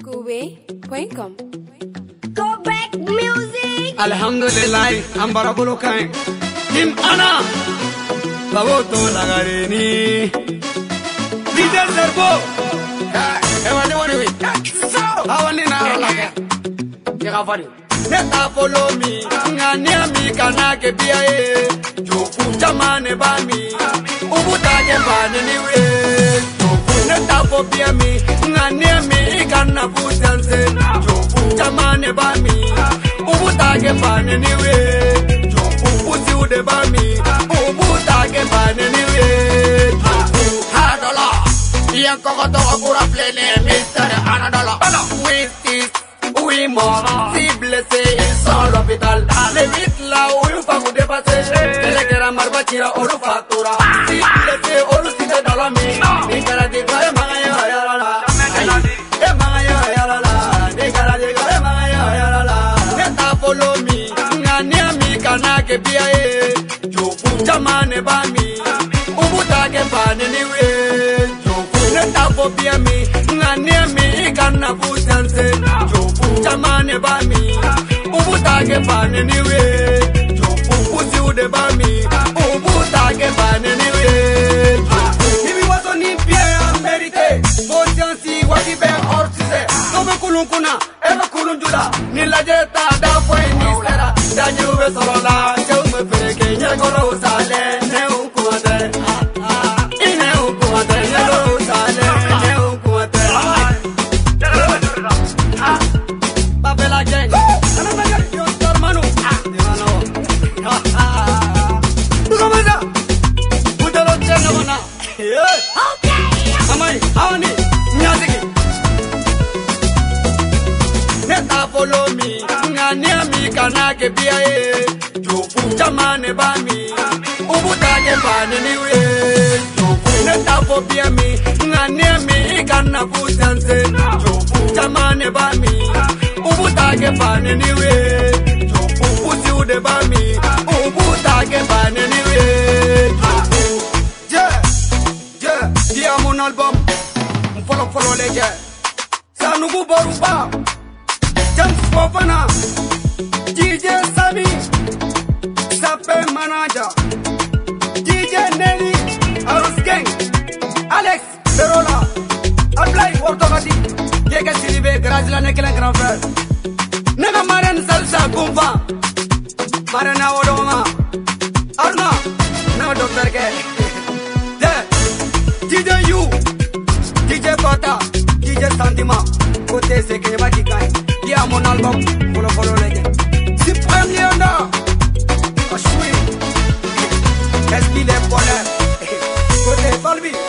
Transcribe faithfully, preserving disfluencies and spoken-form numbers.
Koubé point com. Go back music. Alhamdulillah, ambara bolo kain. Nim ana, babo to lagarini. Leader Serbo. Ewa ni wani wi. Awani na laga. Yega fani. Neta follow me, ngani mi kana ke biae. Jofu jamane ba mi, ubuta ke bani ni we. Jofu neta fo bia mi, ngani mi kana futanse. Jofu jamane ba mi, ubuta ke bani ni we. Jofu usi ude ba mi, ubuta ke bani ni we. Jofu hadola, iya koko to akura plene mister Anadola. With this. Oui, mon, si blessé, il sort l'hôpital. Les vite là où il faut vous dépasser. Les guerres marbatira, on le factura. Si blessé, on le cite dans la mine. Les gars, des gars, les mains, ya la la. Les mains, ya la la. Les gars, des gars, les mains, ya la la. Les ta follow me. Ngani ami kana ke biae. Jofu jamane ba mi. Ubuta ke bani ni we. Jofu neta fo bia mi. Ngani ami kana futanse. Jamane ba mi, ubuta ke bani ni we. Jofu usi ude ba mi, ubuta ke bani ni we. Ibi waso ni pie a merite, conscience waki be ortise. Sobe kulunkuna, ebe kulunjula, ni la jeta da fue ni sera. Da juve solo la, eu me freke, nyegoro usale, ne unkuate. Ine unkuate, nyegoro usale, ne unkuate. Babela gang, another gang, yo hermano. ¿Cómo está? Usted lo tiene buena. Okay. Amai, awani, nyaziki. Neta follow me, ngani ami kana ke biae. Jofu jamane ba mi, ubuta ke bani ni we. Jofu neta fo bia mi, ngani ami kana futanse. Jofu jamane ba mi. Ubuta ke bani ni we. Jofu usi ude ba mi. Ubuta ke bani ni we. Jofu yeah, yeah. Dia mon album Mfolo folo leje Sanugu boruba James Fofana D J Sami Sape Manager D J Nelly Arus Gang Alex Verola Ablai Ortogati Yeke Silibe Grazila Nekelen Grand Frère Nega Maren Salsa Gumfa Marena Odoma Arna Nega Doctor Ke Yeah D J U D J Kota D J Santima Kote Se Kenyeba Kikai Dia mon album Follow follow legend Supreme Leona Ashui Est-ce qu'il est bonheur Kote Falbi